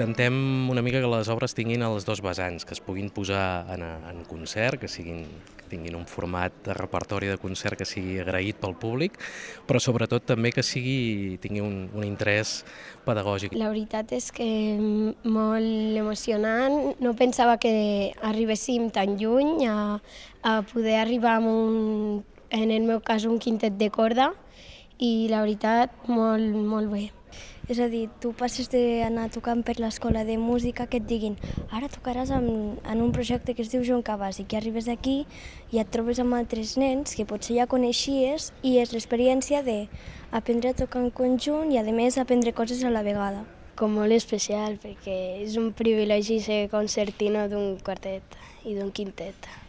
intentem una mica que les obres tinguin els dos vessants, que es puguin posar en concert, que tinguin un format de repertori de concert que sigui agraït pel públic, però sobretot també que tingui un interès pedagògic. La veritat és que molt emocionant. No pensava que arribéssim tan lluny a poder arribar amb en el meu cas, un quintet de corda, i la veritat, molt bé. És a dir, tu passes d'anar tocant per l'escola de música que et diguin ara tocaràs en un projecte que es diu Joan Cabàs i que arribes aquí i et trobes amb altres nens que potser ja coneixies i és l'experiència d'aprendre a tocar en conjunt i a més aprendre coses a la vegada. Com molt especial perquè és un privilegi ser concertino d'un quartet i d'un quintet.